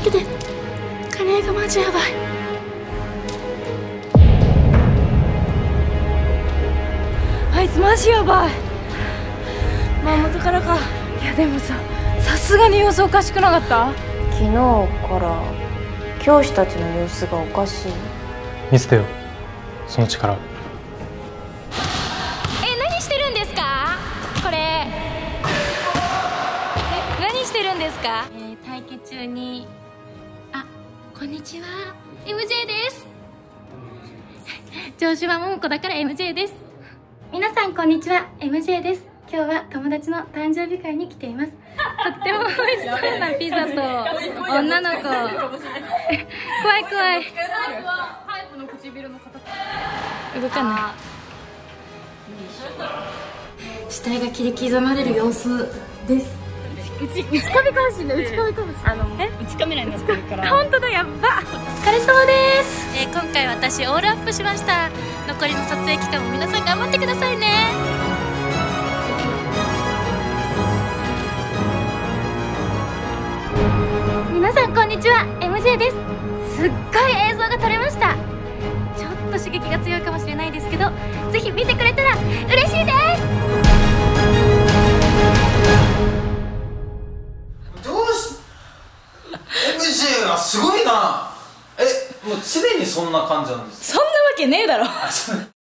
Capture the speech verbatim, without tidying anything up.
けて。カレーがマジやばい。 あいつマジやばい。まあ元からか。いやでもさ、さすがに様子おかしくなかった？ 昨日から教師たちの様子がおかしい。 見せてよ、その力。 え、何してるんですかこれ。え、何してるんですか？えー、待機中に。あ、こんにちは、 エムジェー です。調子は桃子だから エムジェー です。 皆さんこんにちは、エムジェー です。今日は友達の誕生日会に来ています。 とっても美味しそうなピザと女の子。怖い怖い。動かない。 死体が切り刻まれる様子です。 うち、内壁かもしれない。内壁かもしれない。あの、え、内カメラになってるから。本当だ、やっば。 お疲れ様です。 えー、今回私オールアップしました。残りの撮影期間も皆さん頑張ってくださいね。 皆さんこんにちは、エムジェー です。すっごい映像が撮れました。ちょっと刺激が強いかもしれないですけど、ぜひ見てくれたら嬉しいです。 どうし エムジェー はすごいな。え、もう常にそんな感じなんですか？ そんなわけねえだろ。